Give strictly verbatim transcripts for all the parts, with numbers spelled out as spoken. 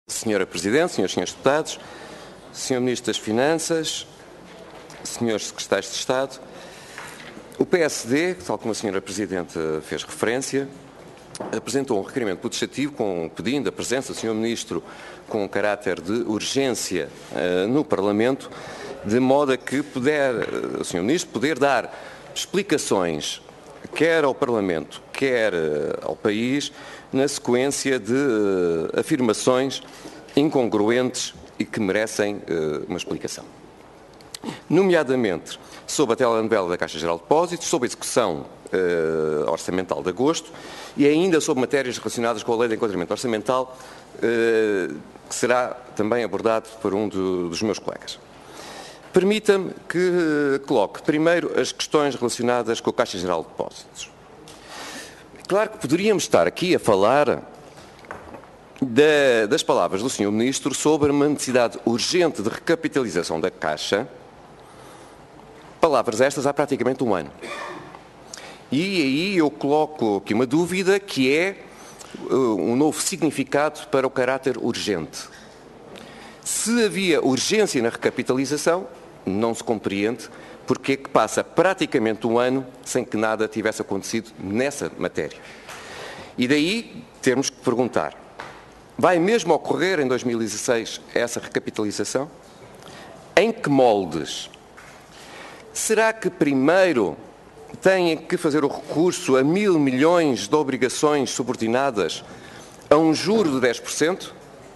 Senhora Presidente, senhores e senhores deputados, senhor Ministro das Finanças, senhores Secretários de Estado, o P S D, tal como a senhora Presidente fez referência, apresentou um requerimento protestativo com, pedindo a presença do senhor Ministro com caráter de urgência uh, no Parlamento, de modo a que puder, uh, o senhor Ministro poder dar explicações, quer ao Parlamento, quer uh, ao país, na sequência de uh, afirmações incongruentes e que merecem uh, uma explicação. Nomeadamente, sobre a telenovela da Caixa Geral de Depósitos, sobre a execução uh, orçamental de agosto e ainda sobre matérias relacionadas com a Lei de Enquadramento Orçamental, uh, que será também abordado por um do, dos meus colegas. Permita-me que uh, coloque primeiro as questões relacionadas com a Caixa Geral de Depósitos. Claro que poderíamos estar aqui a falar da, das palavras do senhor Ministro sobre uma necessidade urgente de recapitalização da Caixa, palavras estas há praticamente um ano. E aí eu coloco aqui uma dúvida que é uh, um novo significado para o caráter urgente. Se havia urgência na recapitalização, não se compreende porque é que passa praticamente um ano sem que nada tivesse acontecido nessa matéria. E daí temos que perguntar, vai mesmo ocorrer em dois mil e dezasseis essa recapitalização? Em que moldes? Será que primeiro têm que fazer o recurso a mil milhões de obrigações subordinadas a um juro de dez por cento?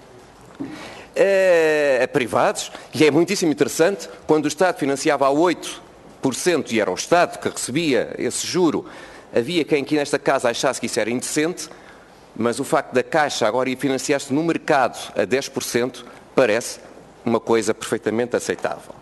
A, a privados, e é muitíssimo interessante, quando o Estado financiava a oito por cento e era o Estado que recebia esse juro, havia quem aqui nesta casa achasse que isso era indecente, mas o facto da Caixa agora ir financiar-se no mercado a dez por cento parece uma coisa perfeitamente aceitável.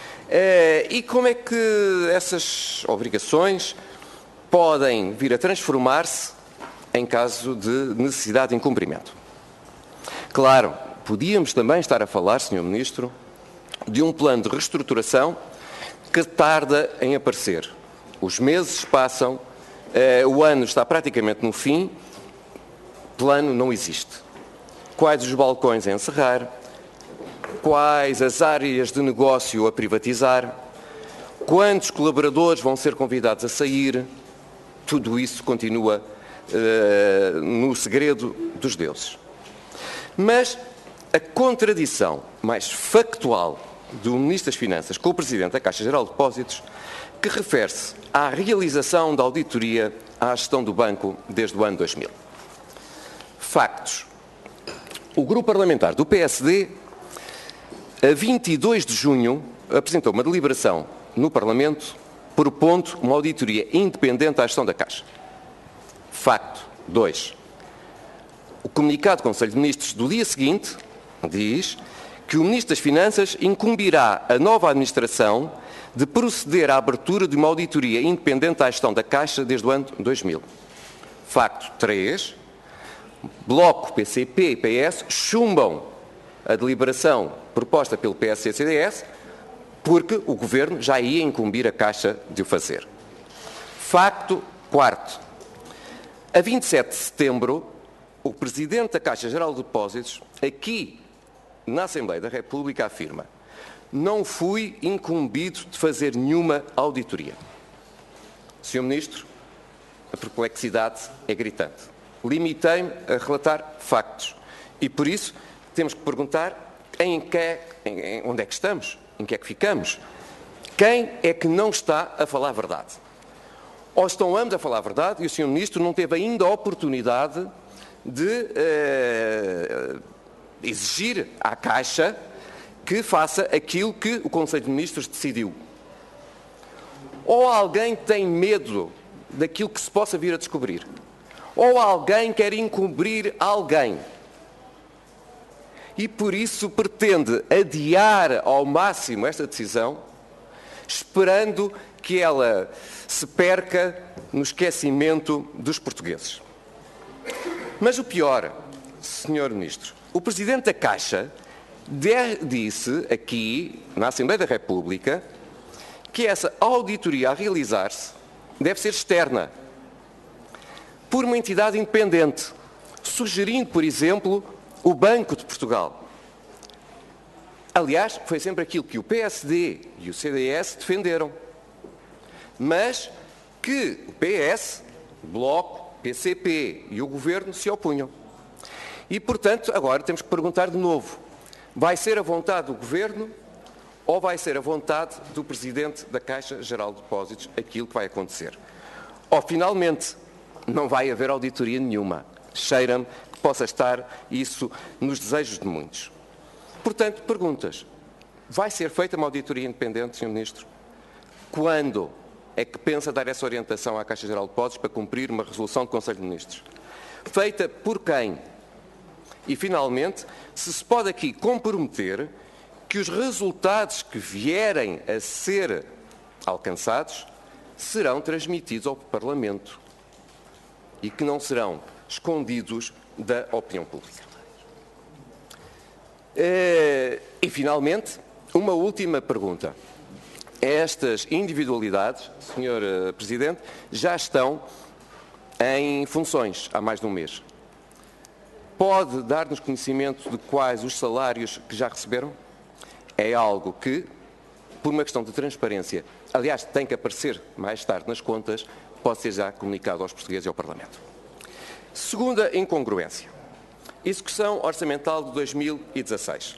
E como é que essas obrigações podem vir a transformar-se em caso de necessidade de incumprimento? Claro, podíamos também estar a falar, senhor Ministro, de um plano de reestruturação que tarda em aparecer. Os meses passam, eh, o ano está praticamente no fim, plano não existe. Quais os balcões a encerrar? Quais as áreas de negócio a privatizar? Quantos colaboradores vão ser convidados a sair? Tudo isso continua eh, no segredo dos deuses. Mas a contradição mais factual do Ministro das Finanças com o Presidente da Caixa Geral de Depósitos, que refere-se à realização da auditoria à gestão do banco desde o ano dois mil. Factos. O Grupo Parlamentar do P S D, a vinte e dois de junho, apresentou uma deliberação no Parlamento propondo uma auditoria independente à gestão da Caixa. Facto. dois. O comunicado do Conselho de Ministros do dia seguinte diz que o Ministro das Finanças incumbirá a nova administração de proceder à abertura de uma auditoria independente à gestão da Caixa desde o ano dois mil. Facto três. Bloco, P C P e P S chumbam a deliberação proposta pelo P S e C D S porque o Governo já ia incumbir a Caixa de o fazer. Facto quarto. A vinte e sete de setembro, o Presidente da Caixa Geral de Depósitos, aqui na Assembleia da República, afirma: não fui incumbido de fazer nenhuma auditoria. senhor Ministro, a perplexidade é gritante. Limitei-me a relatar factos e, por isso, temos que perguntar em que, em, em, onde é que estamos, em que é que ficamos. Quem é que não está a falar a verdade? Ou estão ambos a falar a verdade e o senhor Ministro não teve ainda a oportunidade de eh, exigir à Caixa que faça aquilo que o Conselho de Ministros decidiu. Ou alguém tem medo daquilo que se possa vir a descobrir. Ou alguém quer encobrir alguém. E por isso pretende adiar ao máximo esta decisão, esperando que ela se perca no esquecimento dos portugueses. Mas o pior, senhor Ministro, o Presidente da Caixa disse aqui, na Assembleia da República, que essa auditoria a realizar-se deve ser externa, por uma entidade independente, sugerindo, por exemplo, o Banco de Portugal. Aliás, foi sempre aquilo que o P S D e o C D S defenderam, mas que o P S, o Bloco, o P C P e o Governo se opunham. E, portanto, agora temos que perguntar de novo, vai ser a vontade do Governo ou vai ser a vontade do Presidente da Caixa Geral de Depósitos aquilo que vai acontecer? Ou, finalmente, não vai haver auditoria nenhuma. Cheira-me que possa estar isso nos desejos de muitos. Portanto, perguntas. Vai ser feita uma auditoria independente, senhor Ministro? Quando é que pensa dar essa orientação à Caixa Geral de Depósitos para cumprir uma resolução do Conselho de Ministros? Feita por quem? E, finalmente, se se pode aqui comprometer que os resultados que vierem a ser alcançados serão transmitidos ao Parlamento e que não serão escondidos da opinião pública. E, finalmente, uma última pergunta. Estas individualidades, senhor Presidente, já estão em funções há mais de um mês. Pode dar-nos conhecimento de quais os salários que já receberam? É algo que, por uma questão de transparência, aliás, tem que aparecer mais tarde nas contas, pode ser já comunicado aos portugueses e ao Parlamento. Segunda incongruência. Execução orçamental de dois mil e dezasseis.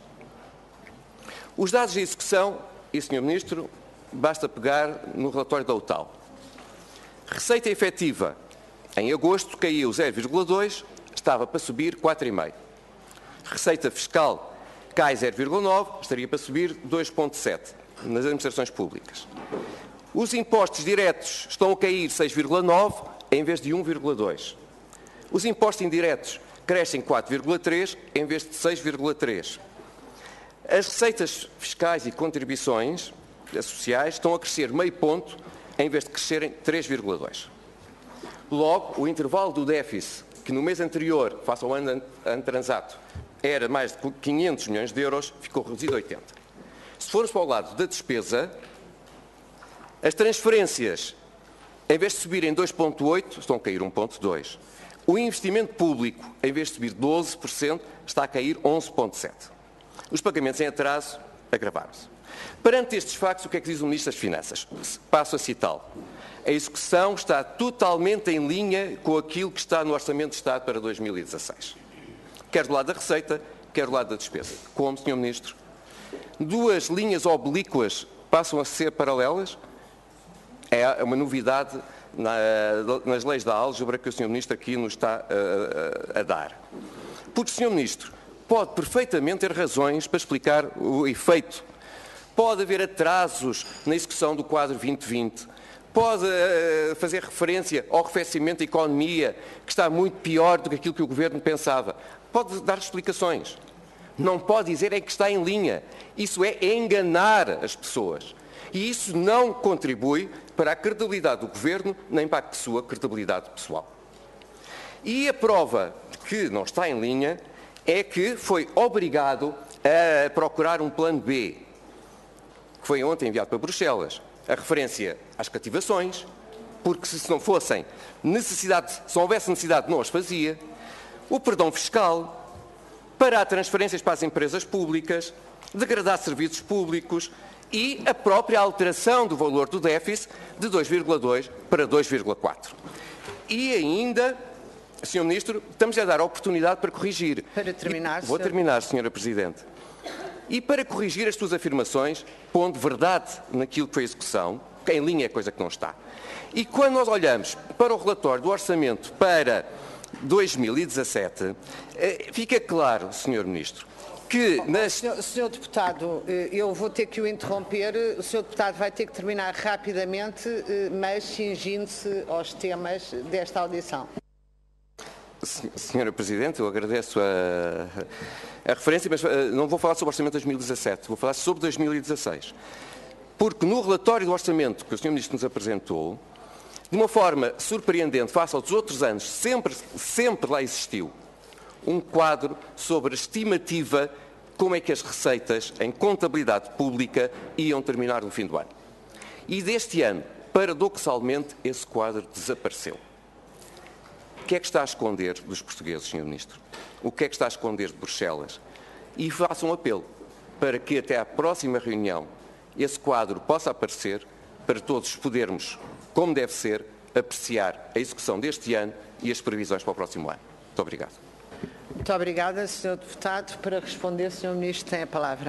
Os dados de execução, e senhor Ministro, basta pegar no relatório da U T A L. Receita efetiva, em agosto, caiu zero vírgula dois, estava para subir quatro vírgula cinco. Receita fiscal cai zero vírgula nove, estaria para subir dois vírgula sete nas administrações públicas. Os impostos diretos estão a cair seis vírgula nove em vez de um vírgula dois. Os impostos indiretos crescem quatro vírgula três em vez de seis vírgula três. As receitas fiscais e contribuições sociais estão a crescer meio ponto em vez de crescerem três vírgula dois. Logo, o intervalo do déficit, que no mês anterior, face ao ano, ano transato, era mais de quinhentos milhões de euros, ficou reduzido a oitenta. Se formos para o lado da despesa, as transferências, em vez de subirem dois vírgula oito, estão a cair um vírgula dois. O investimento público, em vez de subir doze por cento, está a cair onze vírgula sete. Os pagamentos em atraso agravaram-se. Perante estes factos, o que é que diz o Ministro das Finanças? Passo a citá-lo. A execução está totalmente em linha com aquilo que está no Orçamento de Estado para dois mil e dezasseis. Quer do lado da receita, quer do lado da despesa. Como, senhor Ministro? Duas linhas oblíquas passam a ser paralelas? É uma novidade na, nas leis da álgebra que o senhor Ministro aqui nos está a, a, a dar. Porque, senhor Ministro, pode perfeitamente ter razões para explicar o efeito. Pode haver atrasos na execução do quadro vinte vinte. Pode uh, fazer referência ao arrefecimento da economia, que está muito pior do que aquilo que o Governo pensava. Pode dar explicações. Não pode dizer é que está em linha. Isso é enganar as pessoas. E isso não contribui para a credibilidade do Governo, nem para a sua credibilidade pessoal. E a prova de que não está em linha é que foi obrigado a procurar um plano B, que foi ontem enviado para Bruxelas. A referência às cativações, porque se não fossem necessidade, se não houvesse necessidade, não as fazia. O perdão fiscal, parar transferências para as empresas públicas, degradar serviços públicos e a própria alteração do valor do déficit de dois vírgula dois para dois vírgula quatro. E ainda, senhor Ministro, estamos a dar a oportunidade para corrigir. Para terminar, e, vou senhor... terminar, senhora Presidente. E para corrigir as suas afirmações, pondo verdade naquilo que foi a execução, que em linha é coisa que não está. E quando nós olhamos para o relatório do Orçamento para dois mil e dezassete, fica claro, senhor Ministro, que... Nas... Senhor, senhor Deputado, eu vou ter que o interromper. O senhor Deputado vai ter que terminar rapidamente, mas cingindo-se aos temas desta audição. Senhora Presidente, eu agradeço a, a referência, mas uh, não vou falar sobre o Orçamento de dois mil e dezassete, vou falar sobre dois mil e dezasseis. Porque no relatório do Orçamento que o senhor Ministro nos apresentou, de uma forma surpreendente, face aos outros anos, sempre, sempre lá existiu um quadro sobre a estimativa como é que as receitas em contabilidade pública iam terminar no fim do ano. E deste ano, paradoxalmente, esse quadro desapareceu. que é que está a esconder dos portugueses, senhor Ministro? O que é que está a esconder de Bruxelas? E faço um apelo para que até à próxima reunião esse quadro possa aparecer, para todos podermos, como deve ser, apreciar a execução deste ano e as previsões para o próximo ano. Muito obrigado. Muito obrigada, senhor Deputado. Para responder, senhor Ministro, tem a palavra.